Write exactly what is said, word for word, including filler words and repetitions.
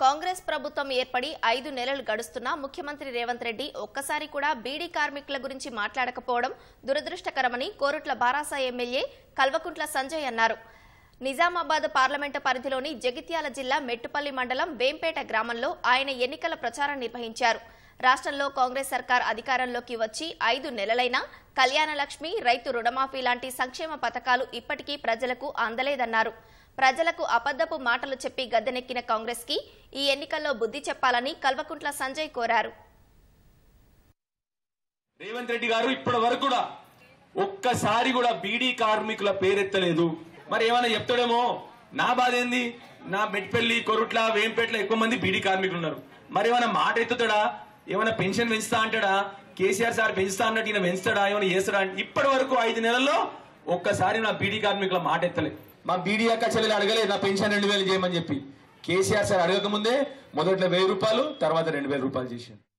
కాంగ్రెస్ ప్రభుత్వం ఏర్పడి ఐదు నెలలు గడుస్తున్నా ముఖ్యమంత్రి రేవంత్ రెడ్డి ఒక్కసారి కూడా బీడీ కార్మికుల గురించి మాట్లాడకపోవడం దురదృష్టకరమని కోరుట్ల బారాస ఎమ్మెల్యే కల్వకుంట్ల సంజయ్ అన్నారు. నిజామాబాద్ పార్లమెంటు పరిధిలోని జగిత్యాల జిల్లా మెట్టుపల్లి మండలం వేంపేట గ్రామంలో ఆయన ఎన్నికల ప్రచారం నిర్వహించారు. రాష్ట్రంలో కాంగ్రెస్ సర్కార్ అధికారంలోకి వచ్చి ఐదు నెలలైనా కళ్యాణ లక్ష్మి, రైతు రుణమాఫీ లాంటి సంక్షేమ పథకాలు ఇప్పటికీ ప్రజలకు అందలేదన్నారు. ప్రజలకు అబద్ధపు మాటలు చెప్పి గద్దెనెక్కిన కాంగ్రెస్ కి ఈ ఎన్నికల్లో బుద్ధి చెప్పాలని కల్వకుంట్ల సంజయ్ కోరారు. రేవంత్ రెడ్డి గారు ఇప్పటి వరకు కూడా ఒక్కసారి కూడా బీడీ కార్మికుల పేరెత్తలేదు. మరి ఏమైనా చెప్తాడేమో. నా బాధ ఏంది, నా మెట్పల్లి, కొరుట్ల, వేంపేటలో ఎక్కువ మంది బీడీ కార్మికులు ఉన్నారు. మరి ఏమైనా మాట ఎత్తుతాడా? ఏమైనా పెన్షన్ పెంచుతా అంటాడా? కేసీఆర్ సార్ పెంచుతా అన్నట్టు ఈయన పెంచుతాడా? ఏమైనా చేస్తాడా? ఇప్పటి వరకు ఐదు నెలల్లో ఒక్కసారి నా బీడీ కార్మికుల మాట ఎత్తలే. మా బీడీ అక్క చెల్లెలు అడగలేదు నా పెన్షన్ రెండు వేలు చేయమని చెప్పి. కేసీఆర్ సార్ అడగక ముందే మొదట్లో వెయ్యి రూపాయలు, తర్వాత రెండు వేల రూపాయలు చేశాను.